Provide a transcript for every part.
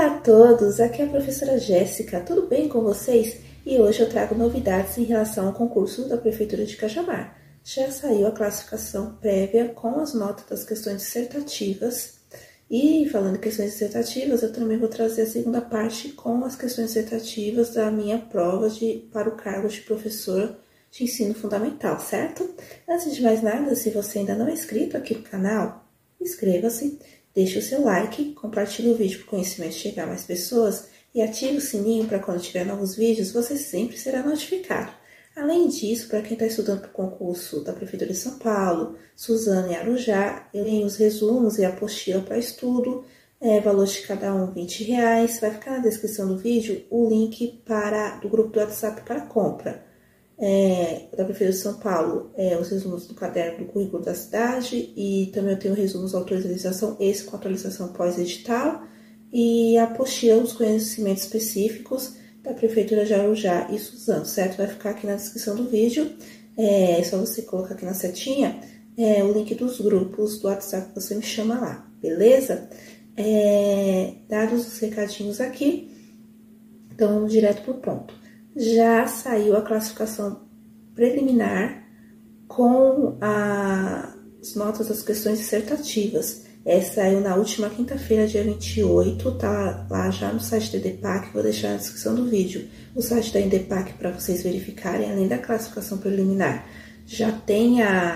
Olá a todos, aqui é a professora Jéssica, tudo bem com vocês? E hoje eu trago novidades em relação ao concurso da Prefeitura de Cajamar. Já saiu a classificação prévia com as notas das questões dissertativas. E falando em questões dissertativas, eu também vou trazer a segunda parte com as questões dissertativas da minha prova para o cargo de professor de ensino fundamental, certo? Antes de mais nada, se você ainda não é inscrito aqui no canal, inscreva-se. Deixe o seu like, compartilhe o vídeo para o conhecimento chegar a mais pessoas e ative o sininho para quando tiver novos vídeos, você sempre será notificado. Além disso, para quem está estudando para o concurso da Prefeitura de São Paulo, Suzano e Arujá, eu tenho os resumos e a apostila para estudo, valor de cada um R$20. Vai ficar na descrição do vídeo o link do grupo do WhatsApp para compra. Da Prefeitura de São Paulo, os resumos do caderno do currículo da cidade, e também eu tenho resumos de atualização, esse com atualização pós-edital, e a apostila dos conhecimentos específicos da Prefeitura de Arujá e Suzano, certo? Vai ficar aqui na descrição do vídeo, é só você colocar aqui na setinha o link dos grupos do WhatsApp que você me chama lá, beleza? Dados os recadinhos aqui, então vamos direto para o ponto. Já saiu a classificação preliminar com as notas das questões dissertativas. Saiu na última quinta-feira, dia 28, tá lá já no site da EDEPAC, vou deixar na descrição do vídeo o site da EDEPAC para vocês verificarem, além da classificação preliminar. Já tem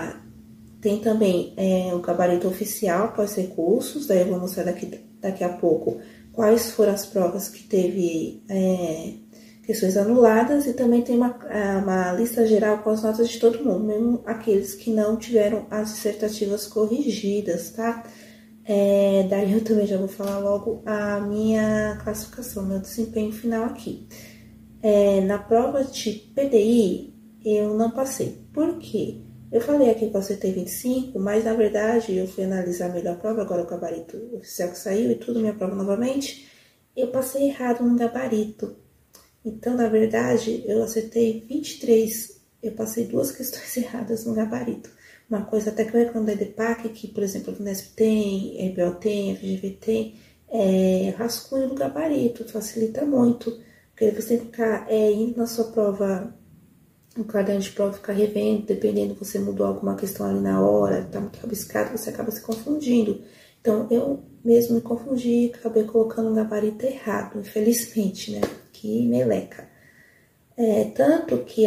também o gabarito oficial após recursos, daí eu vou mostrar daqui a pouco quais foram as provas que teve questões anuladas, e também tem uma lista geral com as notas de todo mundo, mesmo aqueles que não tiveram as dissertativas corrigidas, tá? Daí eu também já vou falar logo a minha classificação, meu desempenho final aqui. Na prova de PDI, eu não passei. Por quê? Eu falei aqui que eu acertei 25, mas na verdade eu fui analisar melhor a prova, agora o gabarito oficial que saiu e tudo, minha prova novamente, eu passei errado no gabarito. Então, na verdade, eu acertei 23, eu passei duas questões erradas no gabarito. Uma coisa até que eu reclamo da EDEPAC, que, por exemplo, a Unesp tem, a EBO tem, a FGV tem, rascunho do gabarito, facilita muito, porque você tem que ficar indo na sua prova, no caderno de prova, ficar revendo, dependendo, você mudou alguma questão ali na hora, tá muito rabiscado, você acaba se confundindo. Então, eu mesmo me confundi, acabei colocando um gabarito errado, infelizmente, né? Que meleca. Tanto que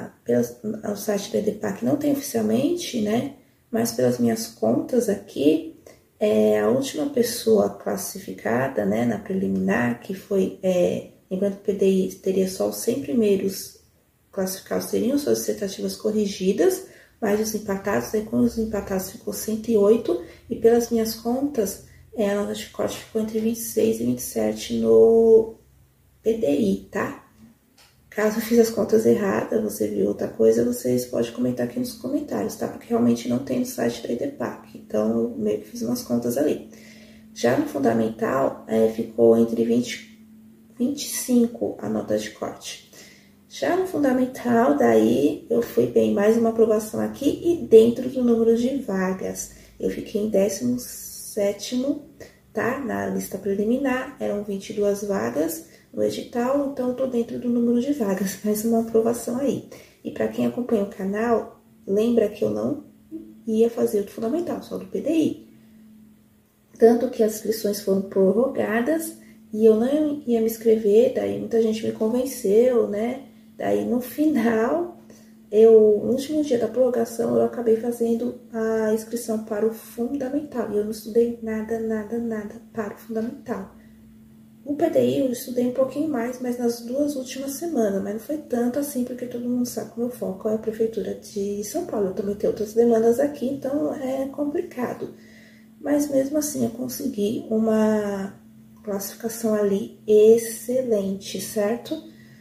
o site da EDEPAC não tem oficialmente, né? Mas pelas minhas contas aqui, a última pessoa classificada, né, na preliminar, que foi, lembrando que o PDI teria só os 100 primeiros classificados, teriam suas dissertativas corrigidas, mas os empatados, aí com os empatados ficou 108, e pelas minhas contas, a nota de corte ficou entre 26 e 27 no PDI, tá? Caso eu fiz as contas erradas, você viu outra coisa, vocês podem comentar aqui nos comentários, tá? Porque realmente não tem no site da EDEPAC, então eu meio que fiz umas contas ali. Já no fundamental, ficou entre 20 e 25 a nota de corte. Já no fundamental, daí eu fui bem, mais uma aprovação aqui e dentro do número de vagas. Eu fiquei em 17º, tá? Na lista preliminar, eram 22 vagas no edital, então eu tô dentro do número de vagas, mais uma aprovação aí. E para quem acompanha o canal, lembra que eu não ia fazer o fundamental, só do PDI. Tanto que as inscrições foram prorrogadas e eu não ia me inscrever, daí muita gente me convenceu, né? Daí no final, no último dia da prorrogação, eu acabei fazendo a inscrição para o fundamental. E eu não estudei nada para o fundamental. O PDI eu estudei um pouquinho mais, mas nas duas últimas semanas, mas não foi tanto assim, porque todo mundo sabe que o meu foco é a Prefeitura de São Paulo. Eu também tenho outras demandas aqui, então é complicado. Mas mesmo assim eu consegui uma classificação ali excelente, certo?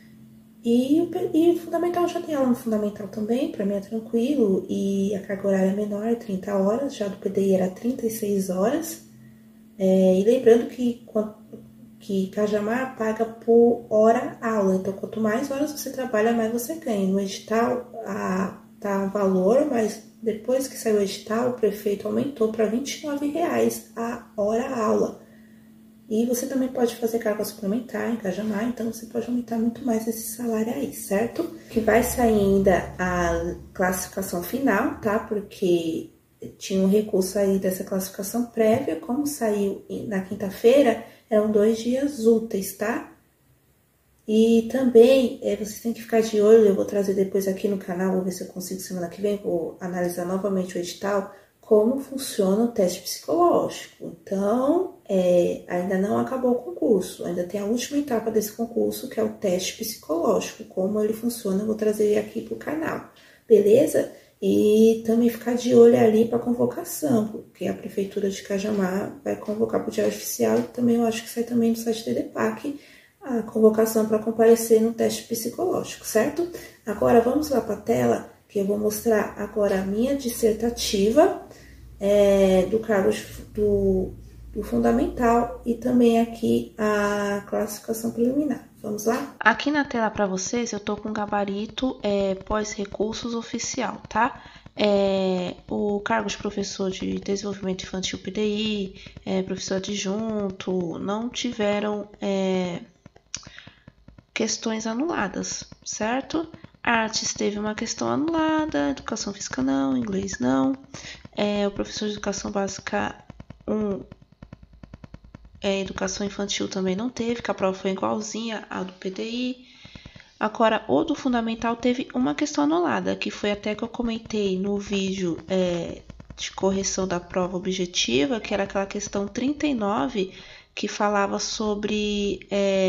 E o fundamental, já tem aula no fundamental também, para mim é tranquilo, e a carga horária é menor, 30 horas, já do PDI era 36 horas. E lembrando que Cajamar paga por hora aula, então quanto mais horas você trabalha, mais você ganha. No edital tá um valor, mas depois que saiu o edital, o prefeito aumentou para R$29 a hora aula. E você também pode fazer carga suplementar em Cajamar, então você pode aumentar muito mais esse salário aí, certo? Que vai sair ainda a classificação final, tá? Porque tinha um recurso aí dessa classificação prévia, como saiu na quinta-feira, eram 2 dias úteis, tá? E também vocês têm que ficar de olho, eu vou trazer depois aqui no canal, vou ver se eu consigo semana que vem, vou analisar novamente o edital, como funciona o teste psicológico. Então, ainda não acabou o concurso, ainda tem a última etapa desse concurso, que é o teste psicológico. Como ele funciona, eu vou trazer aqui pro canal, beleza? E também ficar de olho ali para convocação, porque a Prefeitura de Cajamar vai convocar para o Diário Oficial, e também eu acho que sai também no site da EDEPAC a convocação para comparecer no teste psicológico, certo? Agora vamos lá para a tela, que eu vou mostrar agora a minha dissertativa do cargo do fundamental e também aqui a classificação preliminar. Vamos lá? Aqui na tela para vocês eu tô com gabarito pós-recursos oficial, tá? O cargo de professor de desenvolvimento infantil PDI, professor adjunto, não tiveram questões anuladas, certo? Artes teve uma questão anulada, educação física não, inglês não. O professor de educação básica 1, educação infantil também não teve, que a prova foi igualzinha à do PDI. Agora, o do fundamental teve uma questão anulada, que foi até que eu comentei no vídeo de correção da prova objetiva, que era aquela questão 39, que falava sobre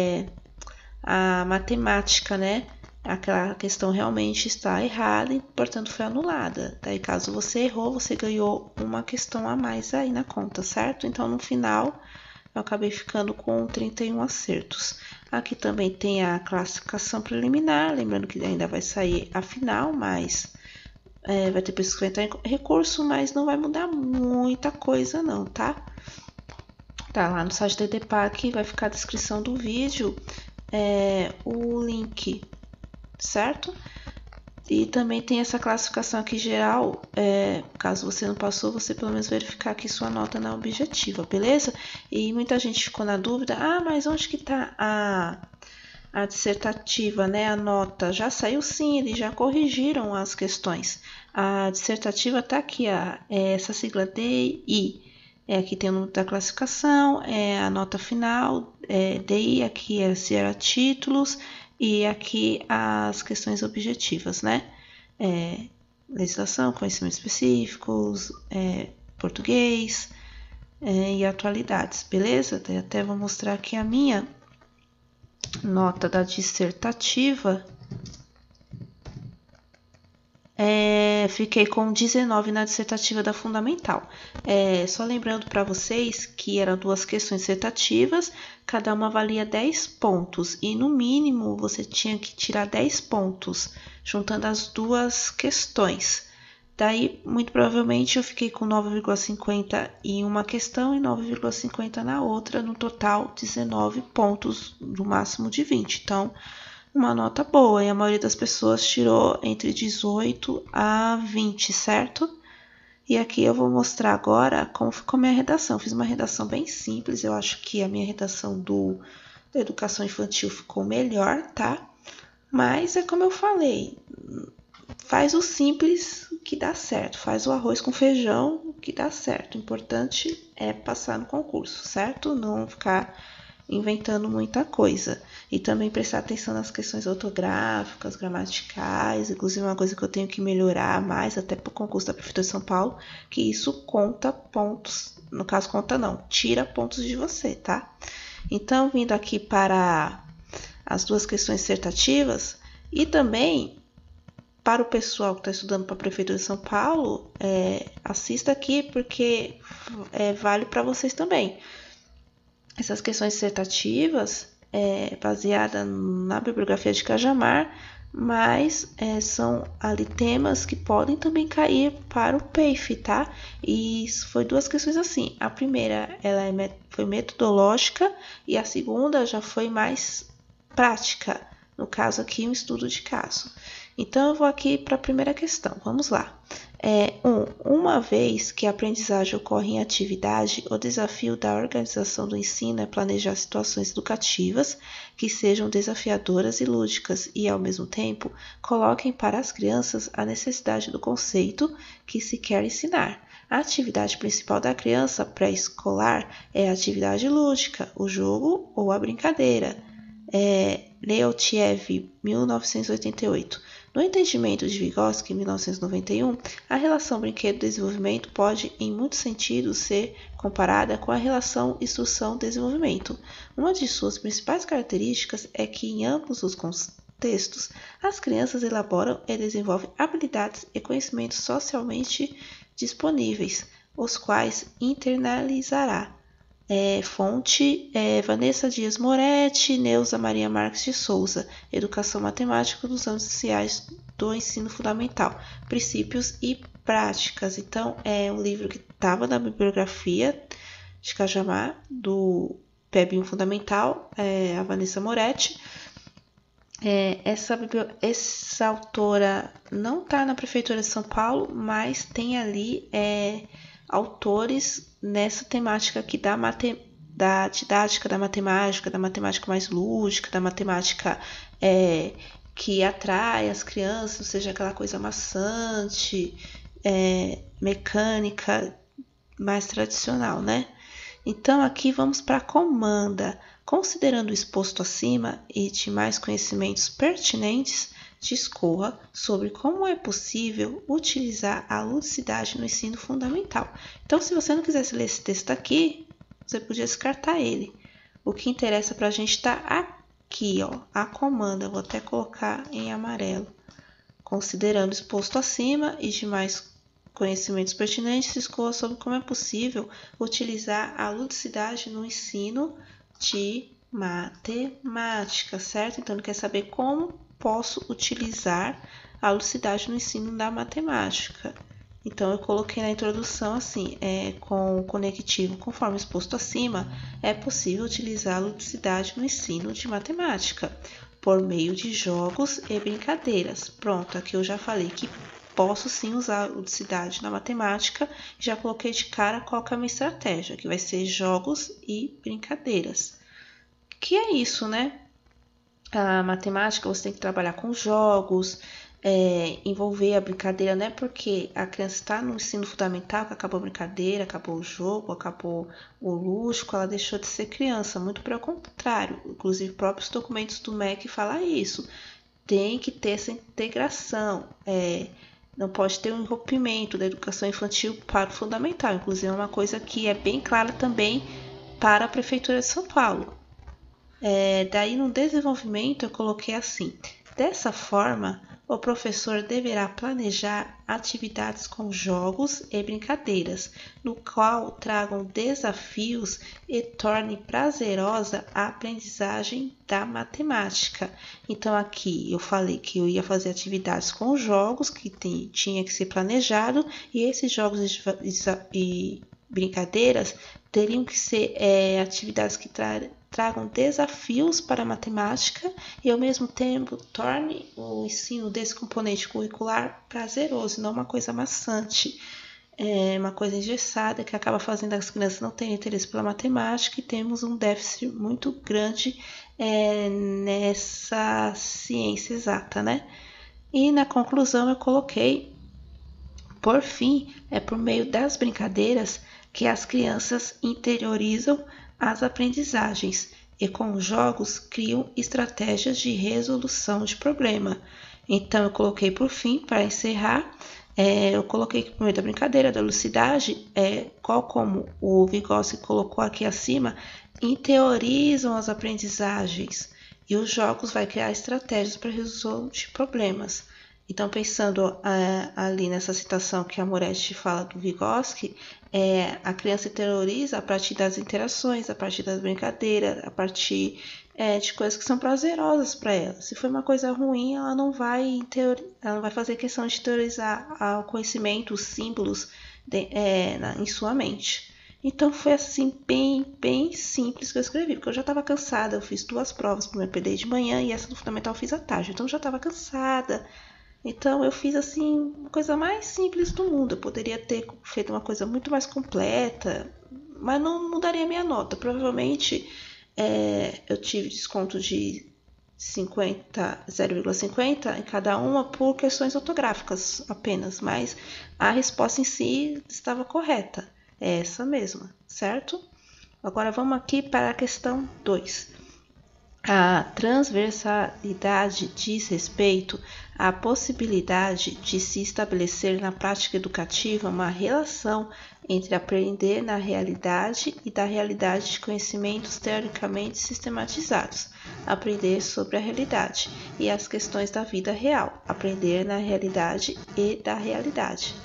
a matemática, né? Aquela questão realmente está errada e, portanto, foi anulada. Daí, caso você errou, você ganhou uma questão a mais aí na conta, certo? Então, no final, eu acabei ficando com 31 acertos. Aqui também tem a classificação preliminar, lembrando que ainda vai sair a final, mas vai ter pessoas que vai entrar em recurso, mas não vai mudar muita coisa não, tá? Tá lá no site da EDEPAC, vai ficar a descrição do vídeo, o link, certo? E também tem essa classificação aqui geral, caso você não passou, você pelo menos verificar aqui sua nota na objetiva, beleza? E muita gente ficou na dúvida, mas onde que tá a dissertativa, né? A nota já saiu sim, eles já corrigiram as questões. A dissertativa tá aqui, essa sigla DI. Aqui tem o número da classificação, a nota final, DI, aqui se era títulos, e aqui as questões objetivas, né? Legislação, conhecimentos específicos, português e atualidades, beleza? Até vou mostrar aqui a minha nota da dissertativa. Fiquei com 19 na dissertativa da fundamental. Só lembrando para vocês que eram 2 questões dissertativas, cada uma valia 10 pontos e no mínimo você tinha que tirar 10 pontos, juntando as 2 questões. Daí, muito provavelmente, eu fiquei com 9,50 em uma questão e 9,50 na outra, no total 19 pontos, no máximo de 20. Então, uma nota boa, e a maioria das pessoas tirou entre 18 a 20, certo? E aqui eu vou mostrar agora como ficou minha redação. Fiz uma redação bem simples, eu acho que a minha redação da educação infantil ficou melhor, tá? Mas como eu falei, faz o simples que dá certo, faz o arroz com feijão que dá certo. O importante é passar no concurso, certo? Não ficar inventando muita coisa. E também prestar atenção nas questões ortográficas, gramaticais, inclusive uma coisa que eu tenho que melhorar mais, até para o concurso da Prefeitura de São Paulo, que isso conta pontos, no caso conta não, tira pontos de você, tá? Então, vindo aqui para as 2 questões dissertativas, e também para o pessoal que está estudando para a Prefeitura de São Paulo, assista aqui porque vale para vocês também. Essas questões dissertativas baseadas na bibliografia de Cajamar, mas são ali temas que podem também cair para o PEIF, tá? E foi 2 questões assim. A primeira foi metodológica e a segunda já foi mais prática, no caso aqui um estudo de caso. Então, eu vou aqui para a primeira questão. Vamos lá. Uma vez que a aprendizagem ocorre em atividade, o desafio da organização do ensino é planejar situações educativas que sejam desafiadoras e lúdicas e, ao mesmo tempo, coloquem para as crianças a necessidade do conceito que se quer ensinar. A atividade principal da criança pré-escolar é a atividade lúdica, o jogo ou a brincadeira. Leontiev, 1988. No entendimento de Vygotsky, 1991, a relação brinquedo-desenvolvimento pode, em muitos sentidos, ser comparada com a relação instrução-desenvolvimento. Uma de suas principais características é que, em ambos os contextos, as crianças elaboram e desenvolvem habilidades e conhecimentos socialmente disponíveis, os quais internalizará. Fonte Vanessa Dias Moretti, Neuza Maria Marques de Souza, Educação Matemática dos anos iniciais do ensino fundamental, Princípios e Práticas. Então, é um livro que estava na bibliografia de Cajamar, do PEB1 Fundamental, a Vanessa Moretti. Essa autora não está na Prefeitura de São Paulo, mas tem ali autores nessa temática aqui da didática da matemática mais lúdica, da matemática que atrai as crianças, não seja aquela coisa maçante, mecânica, mais tradicional, né? Então, aqui vamos para a comanda. Considerando o exposto acima e de mais conhecimentos pertinentes, discorra sobre como é possível utilizar a ludicidade no ensino fundamental. Então, se você não quisesse ler esse texto aqui, você podia descartar ele. O que interessa para a gente está aqui, ó, a comanda. Vou até colocar em amarelo. Considerando o exposto acima e de mais conhecimentos pertinentes, discorra sobre como é possível utilizar a ludicidade no ensino de matemática, certo? Então, ele quer saber como posso utilizar a ludicidade no ensino da matemática. Então, eu coloquei na introdução assim, com o conectivo conforme exposto acima, é possível utilizar a ludicidade no ensino de matemática por meio de jogos e brincadeiras. Pronto, aqui eu já falei que posso sim usar a ludicidade na matemática, já coloquei de cara qual que é a minha estratégia, que vai ser jogos e brincadeiras. Que é isso, né? A matemática você tem que trabalhar com jogos, envolver a brincadeira, não é porque a criança está no ensino fundamental que acabou a brincadeira, acabou o jogo, acabou o lúdico, ela deixou de ser criança, muito pelo contrário. Inclusive, próprios documentos do MEC falam isso. Tem que ter essa integração, não pode ter um rompimento da educação infantil para o fundamental. Inclusive, é uma coisa que é bem clara também para a Prefeitura de São Paulo. Daí, no desenvolvimento, eu coloquei assim: dessa forma, o professor deverá planejar atividades com jogos e brincadeiras, no qual tragam desafios e torne prazerosa a aprendizagem da matemática. Então, aqui eu falei que eu ia fazer atividades com jogos, que tinha que ser planejado, e esses jogos e brincadeiras teriam que ser atividades que tragam desafios para a matemática e, ao mesmo tempo, torne o ensino desse componente curricular prazeroso, não uma coisa maçante, uma coisa engessada que acaba fazendo as crianças não terem interesse pela matemática e temos um déficit muito grande nessa ciência exata, né? E na conclusão eu coloquei, por fim, é por meio das brincadeiras que as crianças interiorizam as aprendizagens e com os jogos criam estratégias de resolução de problema. Então, eu coloquei por fim, para encerrar, eu coloquei que por meio da brincadeira, da lucidez, qual como o Vygotsky colocou aqui acima, interiorizam as aprendizagens e os jogos vai criar estratégias para resolução de problemas. Então, pensando ali nessa citação que a Moretti fala do Vygotsky, a criança interioriza a partir das interações, a partir das brincadeiras, a partir de coisas que são prazerosas para ela. Se for uma coisa ruim, ela não vai fazer questão de interiorizar o conhecimento, os símbolos em sua mente. Então, foi assim, bem simples que eu escrevi, porque eu já estava cansada, eu fiz 2 provas para o meu PD de manhã e essa do fundamental eu fiz à tarde, então eu já estava cansada. Então eu fiz assim, uma coisa mais simples do mundo. Eu poderia ter feito uma coisa muito mais completa, mas não mudaria minha nota. Provavelmente eu tive desconto de 0,50 em cada uma por questões ortográficas apenas, mas a resposta em si estava correta. É essa mesma, certo? Agora vamos aqui para a questão 2. A transversalidade diz respeito à possibilidade de se estabelecer na prática educativa uma relação entre aprender na realidade e da realidade de conhecimentos teoricamente sistematizados, aprender sobre a realidade, e as questões da vida real, aprender na realidade e da realidade.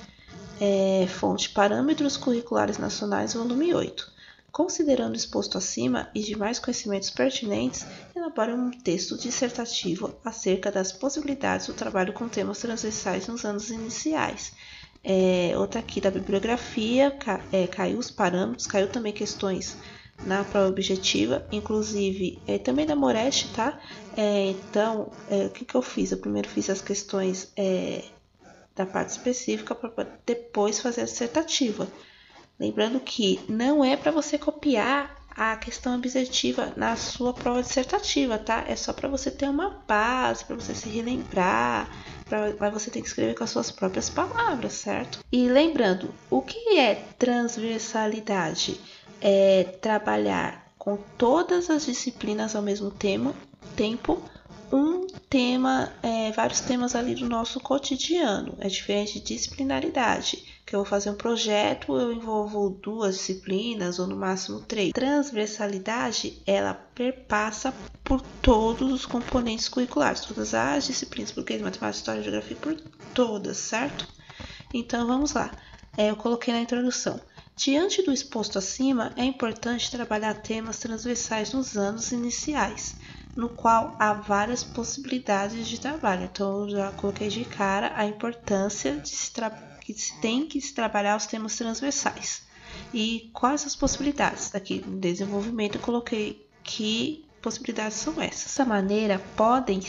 Fonte Parâmetros Curriculares Nacionais, volume 8. Considerando o exposto acima e demais conhecimentos pertinentes, elabore um texto dissertativo acerca das possibilidades do trabalho com temas transversais nos anos iniciais. Outra aqui da bibliografia, caiu os parâmetros, caiu também questões na prova objetiva, inclusive também da Moretti, tá? Então, o que eu fiz? Eu primeiro fiz as questões da parte específica para depois fazer a dissertativa. Lembrando que não é para você copiar a questão objetiva na sua prova dissertativa, tá? É só para você ter uma base, para você se relembrar, mas você tem que escrever com as suas próprias palavras, certo? E lembrando, o que é transversalidade? É trabalhar com todas as disciplinas ao mesmo tempo, um tema, vários temas ali do nosso cotidiano. É diferente de disciplinaridade, que eu vou fazer um projeto, eu envolvo 2 disciplinas ou no máximo 3. Transversalidade, ela perpassa por todos os componentes curriculares, todas as disciplinas, português, matemática, história, geografia, por todas, certo? Então vamos lá. Eu coloquei na introdução. Diante do exposto acima, é importante trabalhar temas transversais nos anos iniciais, no qual há várias possibilidades de trabalho. Então, eu já coloquei de cara a importância que se tem que se trabalhar os temas transversais. E quais as possibilidades? Aqui no desenvolvimento eu coloquei que possibilidades são essas. Dessa maneira, podem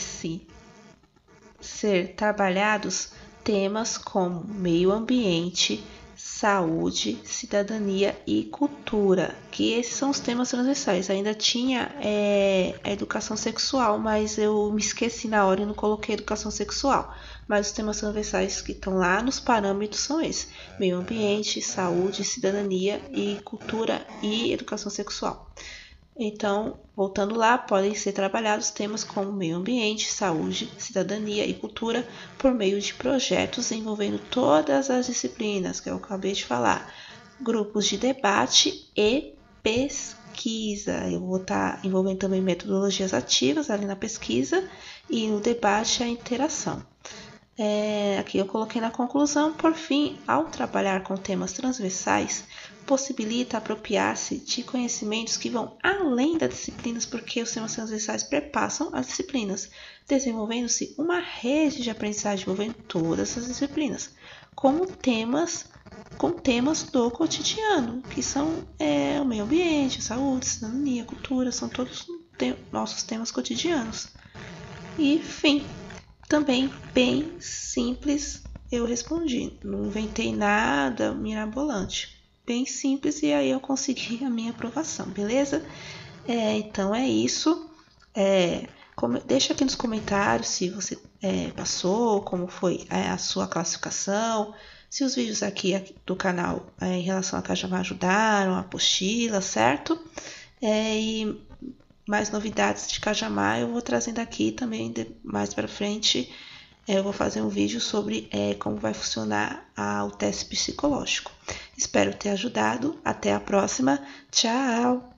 ser trabalhados temas como meio ambiente, saúde, cidadania e cultura, que esses são os temas transversais. Ainda tinha a educação sexual, mas eu me esqueci na hora e não coloquei educação sexual. Mas os temas transversais que estão lá nos parâmetros são esses: meio ambiente, saúde, cidadania e cultura e educação sexual. Então, voltando lá, podem ser trabalhados temas como meio ambiente, saúde, cidadania e cultura por meio de projetos envolvendo todas as disciplinas que eu acabei de falar, grupos de debate e pesquisa. Eu vou estar envolvendo também metodologias ativas ali na pesquisa e no debate a interação. Aqui eu coloquei na conclusão, por fim, ao trabalhar com temas transversais, possibilita apropriar-se de conhecimentos que vão além das disciplinas, porque os temas transversais perpassam as disciplinas, desenvolvendo-se uma rede de aprendizagem envolvendo todas as disciplinas, com temas do cotidiano, que são o meio ambiente, a saúde, a cidadania, a cultura, são todos nossos temas cotidianos. E, fim. Também bem simples eu respondi, não inventei nada mirabolante, bem simples, e aí eu consegui a minha aprovação, beleza? Então é isso. Deixa aqui nos comentários se você passou, como foi a sua classificação, se os vídeos aqui do canal em relação a Cajamar ajudaram, a apostila, certo? E mais novidades de Cajamar eu vou trazendo aqui também mais para frente. Eu vou fazer um vídeo sobre como vai funcionar o teste psicológico. Espero ter ajudado. Até a próxima. Tchau!